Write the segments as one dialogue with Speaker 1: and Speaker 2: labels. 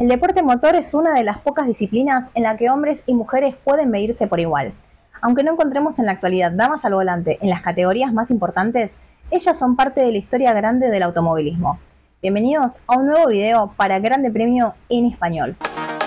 Speaker 1: El deporte motor es una de las pocas disciplinas en la que hombres y mujeres pueden medirse por igual. Aunque no encontremos en la actualidad damas al volante en las categorías más importantes, ellas son parte de la historia grande del automovilismo. Bienvenidos a un nuevo video para Grande Premio en Español.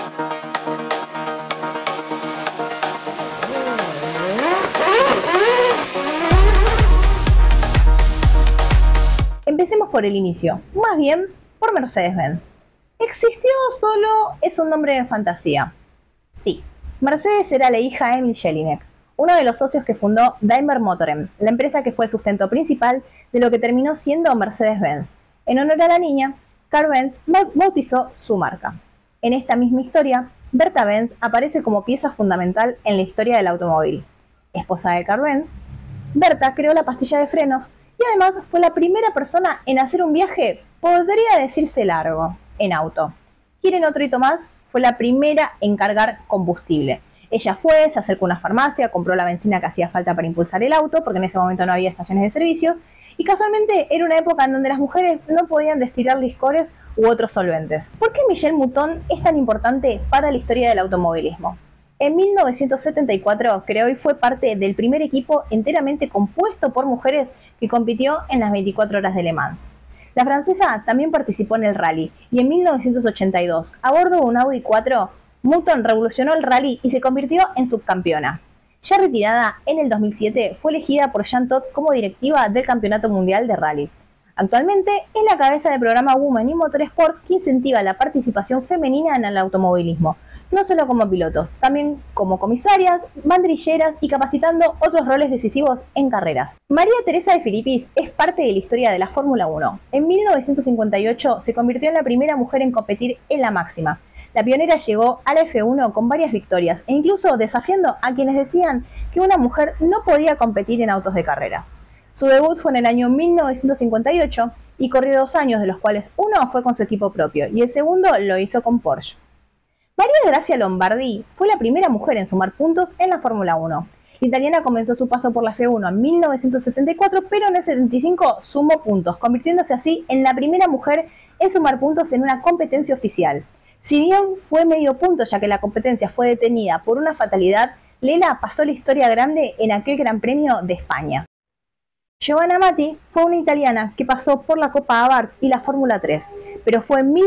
Speaker 1: Empecemos por el inicio, más bien por Mercedes-Benz. ¿Existió solo es un nombre de fantasía? Sí, Mercedes era la hija de Emil Jelinek, uno de los socios que fundó Daimler Motoren, la empresa que fue el sustento principal de lo que terminó siendo Mercedes-Benz. En honor a la niña, Karl Benz bautizó su marca. En esta misma historia, Berta Benz aparece como pieza fundamental en la historia del automóvil. Esposa de Karl Benz, Berta creó la pastilla de frenos y además fue la primera persona en hacer un viaje, podría decirse largo, en auto. ¿Quieren otro hito más? Fue la primera en cargar combustible. Ella fue, se acercó a una farmacia, compró la benzina que hacía falta para impulsar el auto, porque en ese momento no había estaciones de servicios, y casualmente era una época en donde las mujeres no podían destilar licores u otros solventes. ¿Por qué Michèle Mouton es tan importante para la historia del automovilismo? En 1974 creó y fue parte del primer equipo enteramente compuesto por mujeres que compitió en las 24 horas de Le Mans. La francesa también participó en el rally y en 1982, a bordo de un Audi 4, Mouton revolucionó el rally y se convirtió en subcampeona. Ya retirada, en el 2007 fue elegida por Jean Todt como directiva del Campeonato Mundial de Rally. Actualmente es la cabeza del programa Women in Motorsport que incentiva la participación femenina en el automovilismo, no solo como pilotos, también como comisarias, banderilleras y capacitando otros roles decisivos en carreras. María Teresa de Filippis es parte de la historia de la Fórmula 1. En 1958 se convirtió en la primera mujer en competir en la máxima. La pionera llegó a la F1 con varias victorias e incluso desafiando a quienes decían que una mujer no podía competir en autos de carrera. Su debut fue en el año 1958 y corrió 2 años, de los cuales uno fue con su equipo propio y el segundo lo hizo con Porsche. María Grazia Lombardi fue la primera mujer en sumar puntos en la Fórmula 1. La italiana comenzó su paso por la F1 en 1974, pero en el 75 sumó puntos, convirtiéndose así en la primera mujer en sumar puntos en una competencia oficial. Si bien fue medio punto ya que la competencia fue detenida por una fatalidad, Lela pasó la historia grande en aquel Gran Premio de España. Giovanna Amati fue una italiana que pasó por la Copa Abarth y la Fórmula 3, pero fue en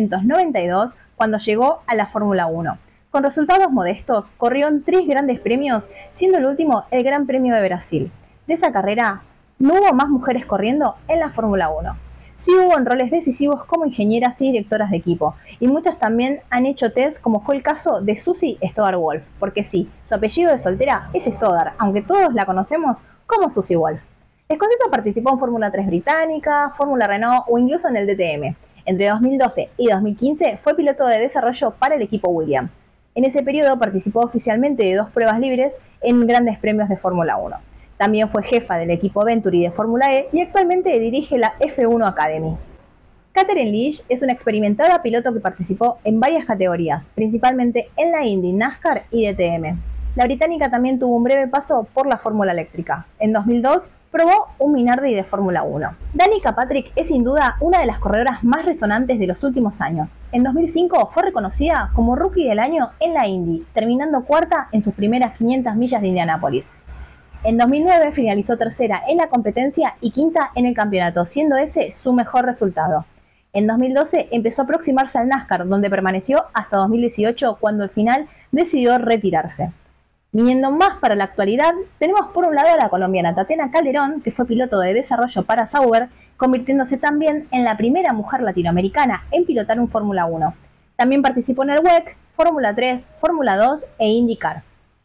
Speaker 1: 1992 cuando llegó a la Fórmula 1. Con resultados modestos, corrió en 3 grandes premios, siendo el último el Gran Premio de Brasil. De esa carrera, no hubo más mujeres corriendo en la Fórmula 1. Sí hubo en roles decisivos como ingenieras y directoras de equipo, y muchas también han hecho test, como fue el caso de Susie Stoddard-Wolff, porque sí, su apellido de soltera es Stoddard, aunque todos la conocemos como Susie Wolff. La escocesa participó en Fórmula 3 británica, Fórmula Renault o incluso en el DTM. Entre 2012 y 2015 fue piloto de desarrollo para el equipo Williams. En ese periodo participó oficialmente de 2 pruebas libres en grandes premios de Fórmula 1. También fue jefa del equipo Venturi de Fórmula E y actualmente dirige la F1 Academy. Katherine Leach es una experimentada piloto que participó en varias categorías, principalmente en la Indy, NASCAR y DTM. La británica también tuvo un breve paso por la Fórmula Eléctrica. En 2002 probó un Minardi de Fórmula 1. Danica Patrick es sin duda una de las corredoras más resonantes de los últimos años. En 2005 fue reconocida como Rookie del Año en la Indy, terminando cuarta en sus primeras 500 millas de Indianápolis. En 2009 finalizó tercera en la competencia y quinta en el campeonato, siendo ese su mejor resultado. En 2012 empezó a aproximarse al NASCAR, donde permaneció hasta 2018, cuando al final decidió retirarse. Viniendo más para la actualidad, tenemos por un lado a la colombiana Tatiana Calderón, que fue piloto de desarrollo para Sauber, convirtiéndose también en la primera mujer latinoamericana en pilotar un Fórmula 1. También participó en el WEC, Fórmula 3, Fórmula 2 e IndyCar.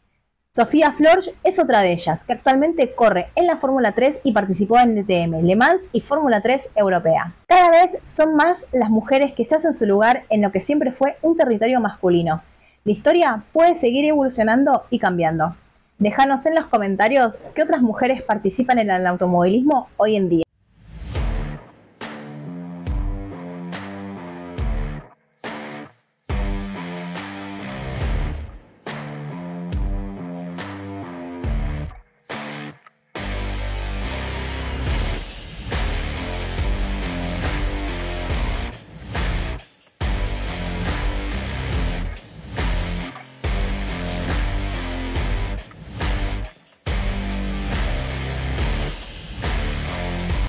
Speaker 1: Sofía Florsch es otra de ellas, que actualmente corre en la Fórmula 3 y participó en DTM, Le Mans y Fórmula 3 europea. Cada vez son más las mujeres que se hacen su lugar en lo que siempre fue un territorio masculino. La historia puede seguir evolucionando y cambiando. Déjanos en los comentarios qué otras mujeres participan en el automovilismo hoy en día.